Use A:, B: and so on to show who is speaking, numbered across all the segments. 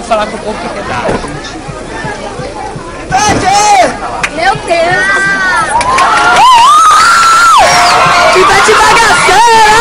A: falar pro povo que quer dar.
B: Meu Deus!
C: Ivete bagaceira!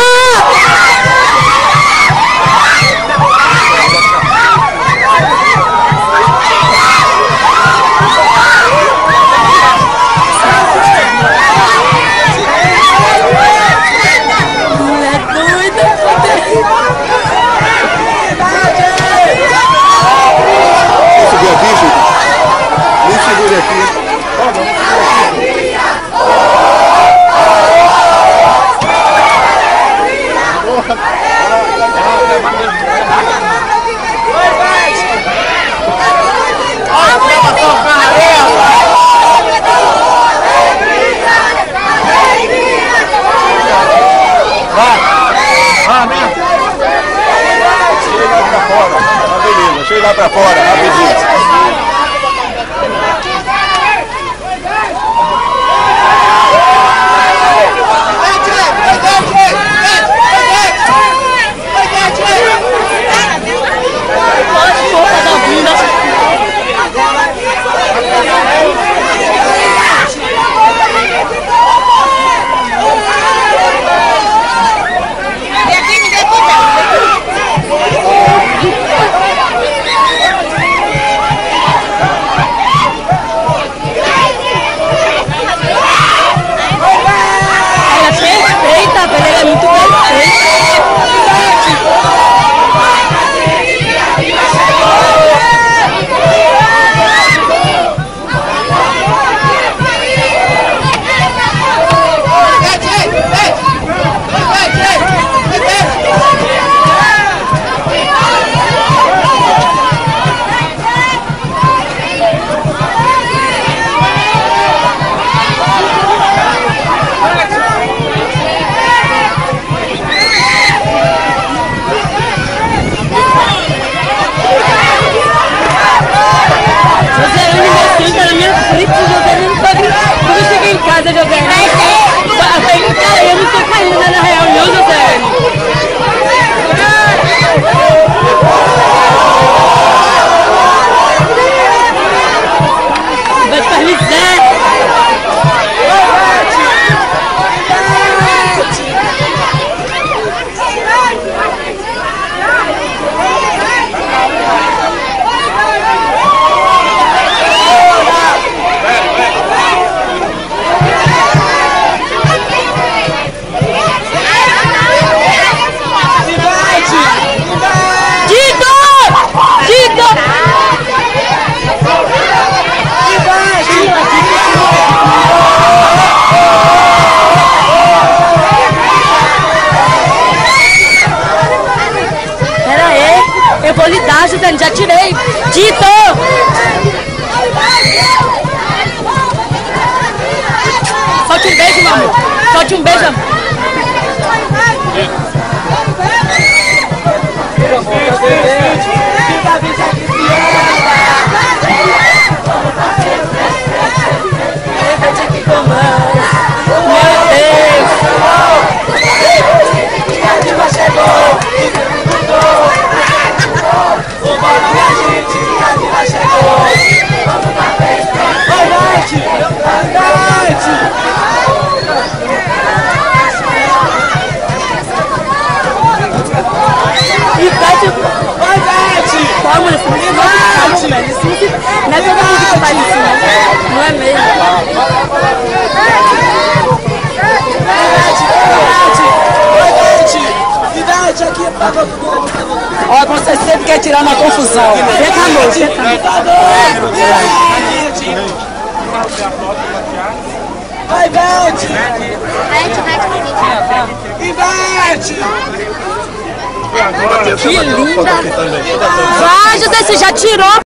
D: Deixa eu ir lá pra fora, rapidinho.
C: Eu não tô caindo na real, não, José. Vai te permitir. Eu vou lhe dar, José, já tirei. Dito! Solte um beijo, meu amor. Solte um beijo, amor. Não é todo mundo que faz isso, não. Não é mesmo.
E: Ivete, aqui é pra todo mundo.
C: Olha, você sempre quer tirar uma confusão. Senta a noite, senta a noite.
E: Vai, Ivete!
B: Ivete!
E: Ivete!
C: Que linda! Vai, José, você já tirou.